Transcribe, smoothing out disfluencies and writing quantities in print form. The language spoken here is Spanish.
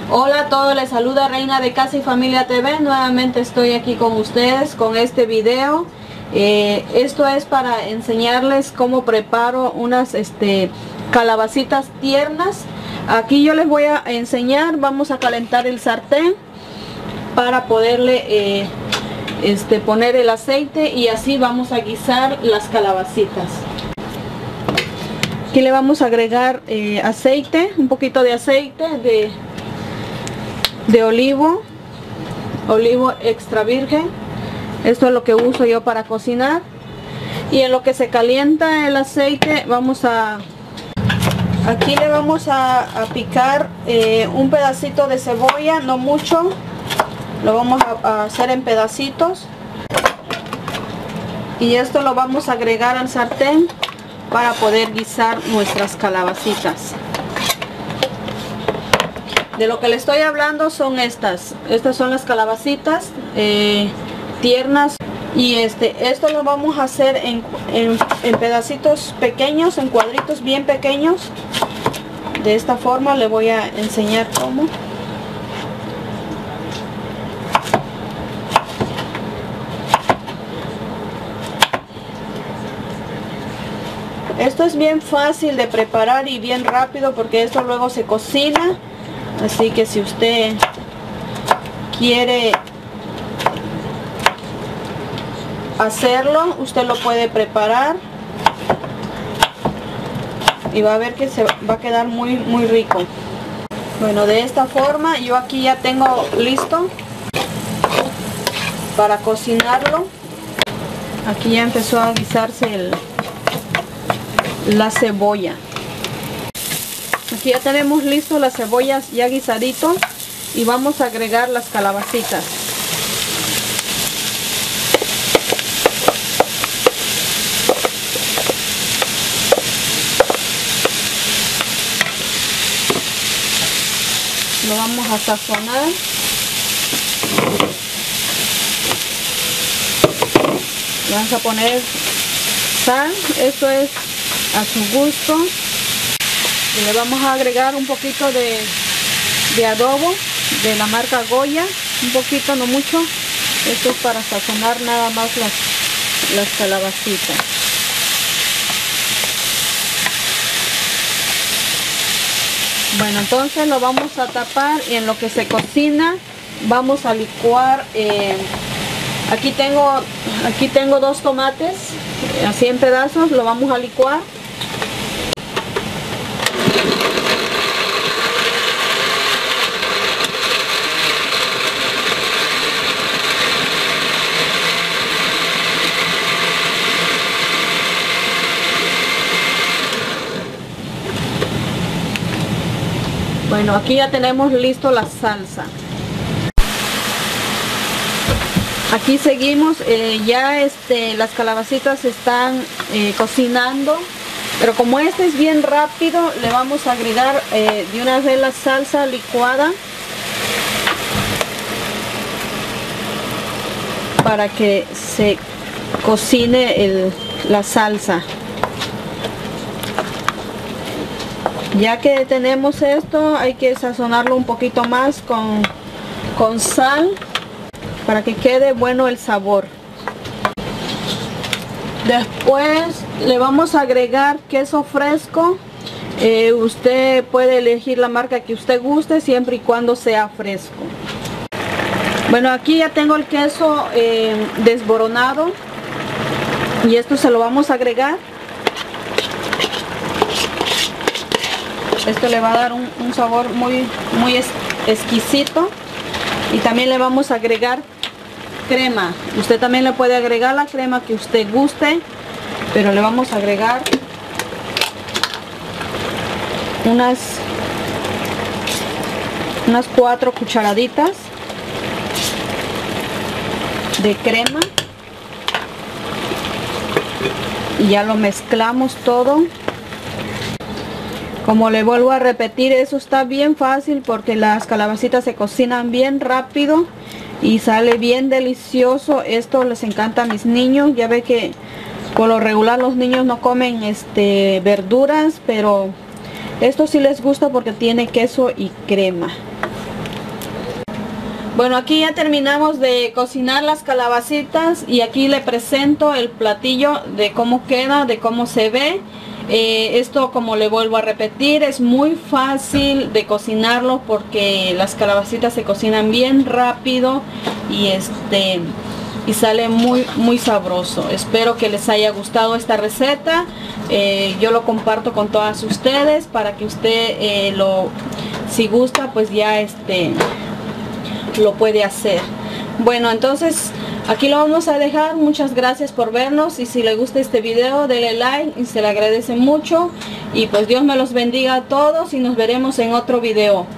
Hola a todos, les saluda Reina de Casa y Familia TV. Nuevamente estoy aquí con ustedes con este video. Esto es para enseñarles cómo preparo unas calabacitas tiernas. Aquí yo les voy a enseñar, vamos a calentar el sartén para poderle poner el aceite y así vamos a guisar las calabacitas. Aquí le vamos a agregar aceite, un poquito de aceite de olivo extra virgen. Esto es lo que uso yo para cocinar. Y en lo que se calienta el aceite aquí le vamos a picar un pedacito de cebolla, no mucho. Lo vamos a hacer en pedacitos. Y esto lo vamos a agregar al sartén para poder guisar nuestras calabacitas. De lo que le estoy hablando son estas son las calabacitas tiernas. Y esto lo vamos a hacer en pedacitos pequeños, en cuadritos bien pequeños. De esta forma le voy a enseñar cómo. Esto es bien fácil de preparar y bien rápido porque esto luego se cocina. Así que si usted quiere hacerlo, usted lo puede preparar y va a ver que se va a quedar muy rico. Bueno, de esta forma yo aquí ya tengo listo para cocinarlo. Aquí ya empezó a guisarse la cebolla. Aquí ya tenemos listo las cebollas ya guisaditos y vamos a agregar las calabacitas. Lo vamos a sazonar. Le vamos a poner sal, esto es a su gusto. Y le vamos a agregar un poquito de adobo de la marca Goya, un poquito, no mucho. Esto es para sazonar nada más las calabacitas. Bueno, entonces lo vamos a tapar y en lo que se cocina vamos a licuar. Aquí tengo 2 tomates, así en pedazos, lo vamos a licuar. Bueno, aquí ya tenemos listo la salsa. Aquí seguimos, ya las calabacitas están cocinando, pero como es bien rápido, le vamos a agregar de una vez la salsa licuada para que se cocine la salsa. Ya que tenemos esto, hay que sazonarlo un poquito más con sal para que quede bueno el sabor. Después le vamos a agregar queso fresco. Usted puede elegir la marca que usted guste siempre y cuando sea fresco. Bueno, aquí ya tengo el queso desboronado y esto se lo vamos a agregar. Esto le va a dar un sabor muy exquisito. Y también le vamos a agregar crema. Usted también le puede agregar la crema que usted guste, pero le vamos a agregar unas 4 cucharaditas de crema. Y ya lo mezclamos todo. Como le vuelvo a repetir, eso está bien fácil porque las calabacitas se cocinan bien rápido y sale bien delicioso. Esto les encanta a mis niños. Ya ve que por lo regular los niños no comen verduras, pero esto sí les gusta porque tiene queso y crema. Bueno, aquí ya terminamos de cocinar las calabacitas y aquí le presento el platillo de cómo queda, de cómo se ve. Esto, como le vuelvo a repetir, es muy fácil de cocinarlo porque las calabacitas se cocinan bien rápido y y sale muy sabroso. Espero que les haya gustado esta receta. Yo lo comparto con todas ustedes para que usted si gusta, pues ya lo puede hacer. Bueno, entonces aquí lo vamos a dejar. Muchas gracias por vernos y si le gusta este video denle like y se le agradece mucho y pues Dios me los bendiga a todos y nos veremos en otro video.